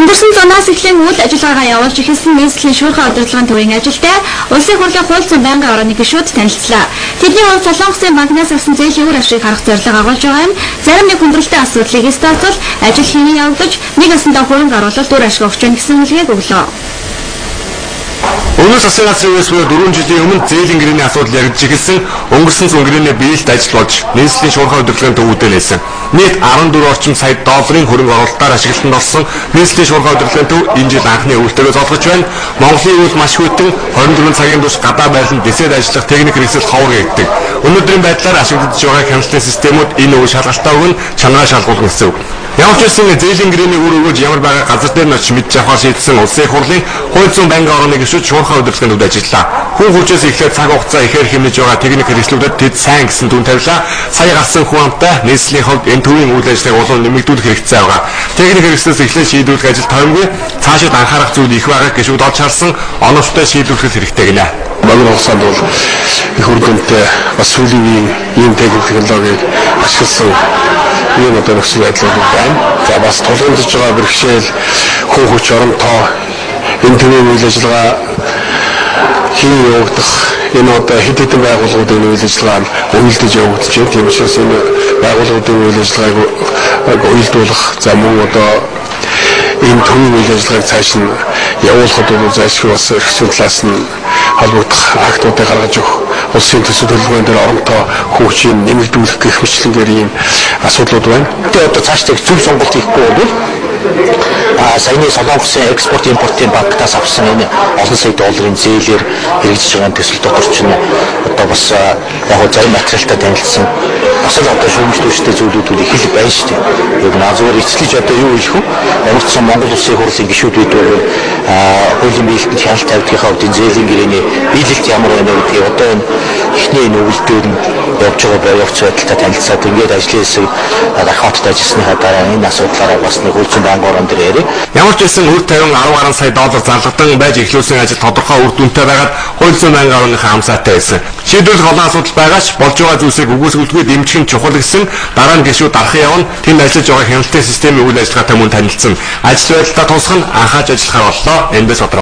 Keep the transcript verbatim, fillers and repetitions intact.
Өнгөрсөн зунаас эхлэн үйл ажиллагаагаа явуулж эхэлсэн нийслэлийн шуурхай удирдлагын төвийн ажилтай улсын хурлын хууль зүйн байнгын орооны гишүүд танилцлаа. Тэдний хувьд Солонгосын банкнаас авсан зээлийн үр ашигыг харах зорилго агуулж байгаа юм. Зарим нэг хүндрэлтэй асуудлыг статус ажил хийний явагдаж нэг ясандаа хөрөнгө оруулалт үр ашиг өгч байна гэсэн хэлгийг өглөө. Өнөөдөр засгийн газрын үеэс дөрвөн жилийн өмнө зээлийн гэрээний асуудал яригдж эхэлсэн өнгөрсөн зун гэрээний биелэлд ажил болж нийслэлийн шуурхай удирдлагын төвүүдээ нээсэн. Нийт арван дөрвөн орчим сая долларын хөрөнгө оруулалтаар ашиглалтанд орсон нийслэлийн шуурхай удирдлагын төв энэ жил анхны өвөлтөөгөө золгож байна. Монголын үйл маш хүйтэн хорин дөрвөн цагийн турш гадаа байрлалд дэсэд ажиллах техник хэрэгсэл ховор гэгдэг. Өнөөдрийн байдлаар ашиглагдж байгаа хяналтын системүүд энэ үе шалгалтаа өгн чанараа шалгуулна гэсэн үг. Ямар ч үсэн зээлийн гэрээний үр өгөөж ямар байгаа газар дээр нь мэдж авахар шийдсэн улсын хурлын хууль зүйн байнгын орооны гишүүд шуурхай удирдлагын төвд ажиллаа. Хүн хүчээс эхлээд цаг хугацаа ихээр хэмнэж байгаа техник хэрэгслүүдэд тэд сайн гэсэн дүн тавилаа. Сая гарсан хүн амтай нийслэлийн хувьд энэ төвийн үйл ажиллагааг улам нэмэгдүүлэх хэрэгцээ байгаа. Техник хэрэгслээс эхлээд шийдвэрлэх ажил тоймгүй цаашид анхаарах зүйл их байгааг гишүүд олж харсан оновчтой шийдвэрлэх хэрэгтэй гинэ. Багийн хугацаанд бол их үр дүнтэй бас сүүлийн ийм техник технологиг ашигласан ийм одоо нөхцөл байдал байна. За бас тулгамдж байгаа бэрхшээл хүн хүч оронтоо энэ төвийн үйл ажиллагаа хийн явагдах энэ одоо хэд хэдэн байгууллагуудын үйл ажиллагаа үйлдэж явагдаж байна. Тийм учраас энэ байгууллагуудын үйл ажиллагааг уйлдуулах за мөн одоо энэ төвийн үйл ажиллагааг цааш нь явуулахад бол зайлшгүй бас эрхцэн талаас нь холбогдох актуудыг гаргаж өгөх улсын төсөв төлөвлөгөөнд дээр оронтоо хүчийг нэмэгдүүлэх гэх мэтлэнгээр ийм асуудлууд байна. Тэгээ одоо цаашдаа зөв сонголт хийхгүй бол а саяны Солонгосын экспорт импортын банкнаас авсан энэ олон сая долларын зээлээр хэрэгжиж байгаа төсөл дотор ч одоо бас яг зарим материалтай танилцсан бас л одоо шүүмжлүүлжтэй зүйлүүд их л байна шүү дээ. Яг наа зүгээр эцлэж одоо юу хийх вэ? Ямарчсан Монгол Улсын хурлын гишүүд бид бол хуулийн биелэлтэнд хяналт тавьдгийнхаа хувьд зээлийн гэрээний биелэлт ямар байна гэдгийг одоо энэ эхний энэ өвөлдөр нь явж байгаа боёгч байдалтай танилцаад ингээд ажлын хэсэг дархааттай ажилласныхаа дараа энэ асуудлаараа бас нэг хөлцөн банк орон дээр ярив. Ямар ч байсан үр тавин арван гаруй сая доллар зарлагдан байж эхлүүлсэн ажил тодорхой үр дүнтэй байгаад хууль зүйн байнгын орныхаа хамсаатай байсан. Шийдвэрлэх олон асуудал байгаач болж байгаа зүйлсийг үгүйсгэлгүй дэмжих нь чухал гэсэн дараа нь гишүүд дарахын явна тэнд ажиллаж байгаа хяналтын системийн үйл ажиллагаатай мөн танилцсан. Ажил байдлаа тусах нь анхааж ажиллахаар боллоо. Эндээс